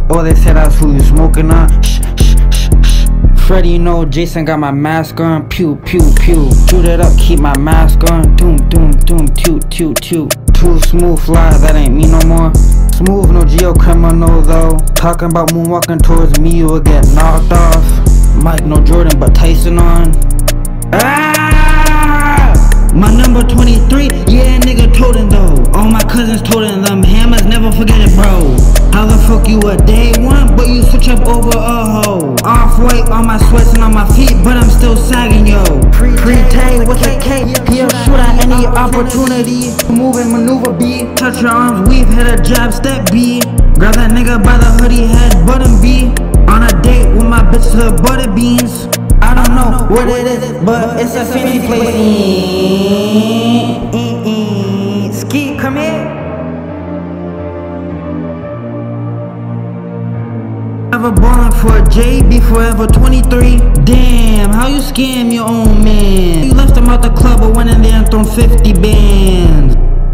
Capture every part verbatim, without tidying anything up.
Oh, they said that's who you smoking on. Shh, shh, shh, shh. Freddy, no, Jason got my mask on. Pew, pew, pew. Shoot it up, keep my mask on. Doom, doom, doom, toot, toot, toot. Too smooth fly, that ain't me no more. Smooth, no geo criminal though. Talking about moonwalking towards me, you will get knocked off. Mike, no Jordan, but Tyson on. Ah! My number twenty-three, yeah, nigga toting though. All my cousins toting them hammers, never forget it, bro. How the fuck you a day one, but you switch up over a hoe? Off-white on my sweats and on my feet, but I'm still sagging, yo. Pre-Tay with a K, he'll shoot at any opportunity. Move and maneuver B, touch your arms, weave, hit a jab, step B. Grab that nigga by the hoodie, head button B. On a date with my bitch to the butter beans. I don't know what it is, but it's a fancy place. Ski, come here. Ever ballin' for a J, be forever twenty-three. Damn, how you scam your own man? You left him out the club but went in there and thrown fifty bands.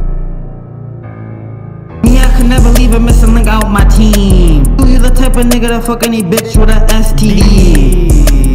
Me, I could never leave a missing link out my team. You the type of nigga to fuck any bitch with a S T D.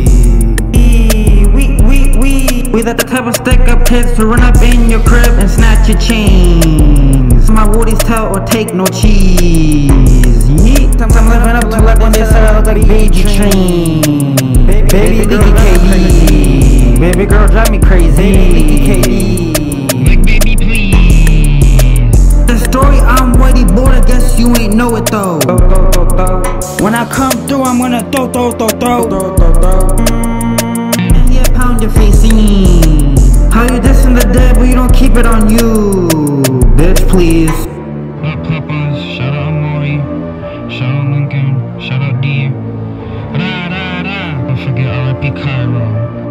We the type of stick up kids to run up in your crib and snatch your chains. My woodies tell or take no cheese. Yeet, I'm living up to like when they said I look like baby train. Baby, baby leaky K D. Baby girl drive me crazy. Baby leaky K D. Like baby please. The story I'm whitey bored, I guess you ain't know it though. When I come through, I'm gonna throw, throw, throw, throw. Pound your face in. How you dissing the dead but you don't keep it on you? Bitch, please. Shout out Papas, shout out Amori, shout out Lincoln, shout out D. Rah, rah, rah. Don't forget R I P Cairo.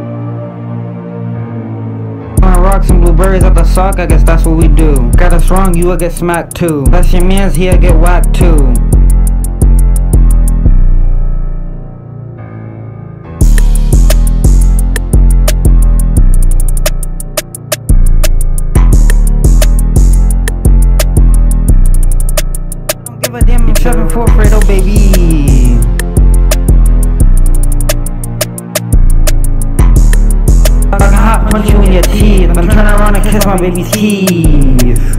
On rocks and blueberries at the sock, I guess that's what we do. Got us wrong, you will get smacked too. That's your man's, he'll get whacked too. Give a damn, I'm seven four Fredo, baby. I can hot punch you in your teeth. I'm turning around and kiss my baby's teeth.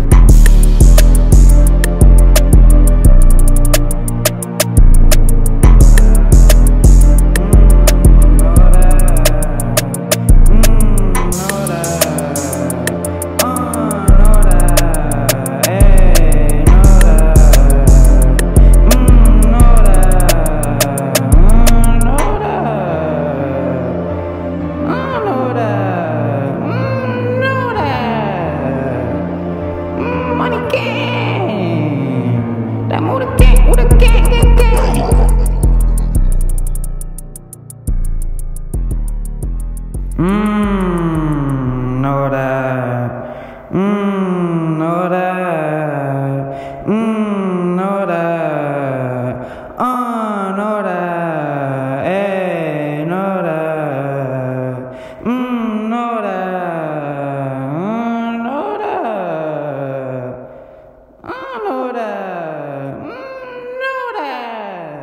Mmm, know that. Mmm, know that. Mmm, know that. Uh, know that. Hey, know that. Mmm, know that. Uh, know that. Uh, know that. Mmm, know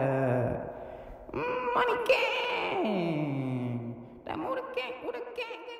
that. Mmm, money gang. That motor gang, motor gang.